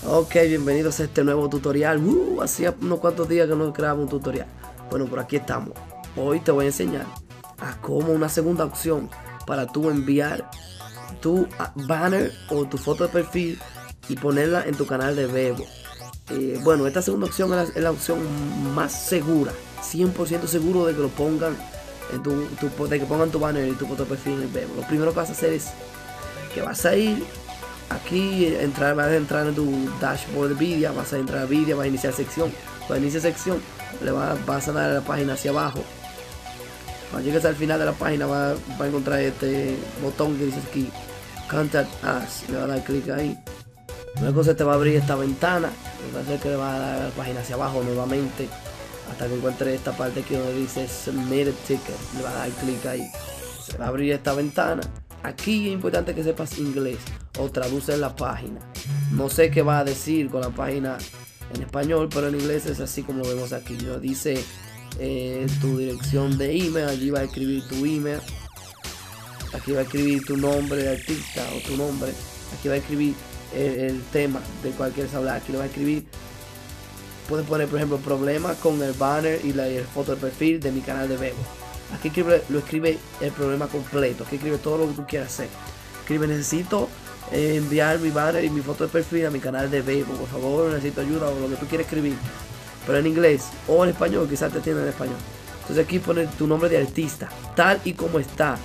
Ok, bienvenidos a este nuevo tutorial. Hacía unos cuantos días que no creaba un tutorial. Bueno, por aquí estamos. Hoy te voy a enseñar a cómo una segunda opción para tú enviar tu banner o tu foto de perfil y ponerla en tu canal de Vevo. Bueno, esta segunda opción es la opción más segura, 100% seguro de que lo pongan de que pongan tu banner y tu foto de perfil en el Vevo. Lo primero que vas a hacer es que vas a ir aquí, vas a entrar en tu dashboard de Vydia, vas a entrar a Vydia, vas a iniciar sección. Cuando inicie sección, vas a dar a la página hacia abajo. Cuando llegues al final de la página, vas a encontrar este botón que dice aquí Contact Us. Le vas a dar clic ahí. Luego se te va a abrir esta ventana. Va a hacer que le vas a dar a la página hacia abajo nuevamente hasta que encuentre esta parte aquí donde dice Submit a Ticket. Le vas a dar clic ahí. Se va a abrir esta ventana. Aquí es importante que sepas inglés o traduces la página. No sé qué va a decir con la página en español, pero en inglés es así como lo vemos aquí. Nos dice tu dirección de email, allí va a escribir tu email. Aquí va a escribir tu nombre de artista o tu nombre. Aquí va a escribir el tema del cual quieres hablar. Aquí lo va a escribir. Puedes poner, por ejemplo, problemas con el banner y la foto de perfil de mi canal de Vevo. Aquí lo escribe el problema completo. Aquí escribe todo lo que tú quieras hacer. Escribe: necesito enviar mi banner y mi foto de perfil a mi canal de Vevo. Por favor, necesito ayuda, o lo que tú quieras escribir. Pero en inglés o en español, quizás te entiendan en español. Entonces aquí pones tu nombre de artista, tal y como está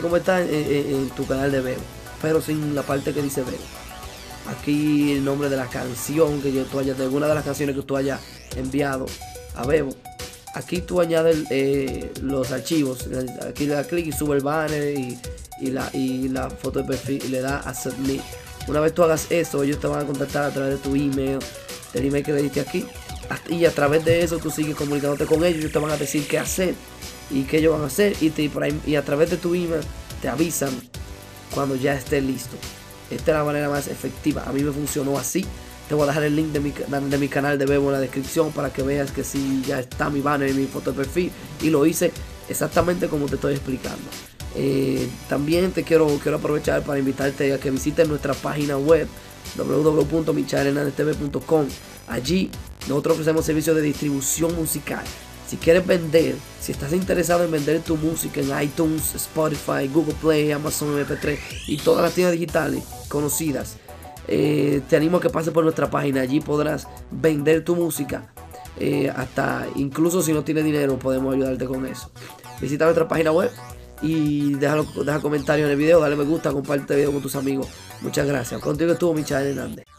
en tu canal de Vevo, pero sin la parte que dice Vevo. Aquí el nombre de la canción que tú hayas, de alguna de las canciones que tú hayas enviado a Vevo. Aquí tú añades los archivos. Aquí le das clic y sube el banner y la foto de perfil y le das a Submit. Una vez tú hagas eso, ellos te van a contactar a través de tu email, del email que le diste aquí. Y a través de eso tú sigues comunicándote con ellos. Ellos te van a decir qué hacer y qué ellos van a hacer. Y a través de tu email te avisan cuando ya esté listo. Esta es la manera más efectiva. A mí me funcionó así. Te voy a dejar el link de mi canal de Vevo en la descripción para que veas que sí, ya está mi banner y mi foto de perfil. Y lo hice exactamente como te estoy explicando. También quiero aprovechar para invitarte a que visites nuestra página web www.michaelhernandeztv.com. Allí nosotros ofrecemos servicios de distribución musical. Si quieres vender, si estás interesado en vender tu música en iTunes, Spotify, Google Play, Amazon MP3 y todas las tiendas digitales conocidas, te animo a que pases por nuestra página. Allí podrás vender tu música. Hasta incluso si no tienes dinero, podemos ayudarte con eso. Visita nuestra página web y deja comentarios en el video, dale me gusta, comparte el video con tus amigos. Muchas gracias. Contigo estuvo Michael Hernández.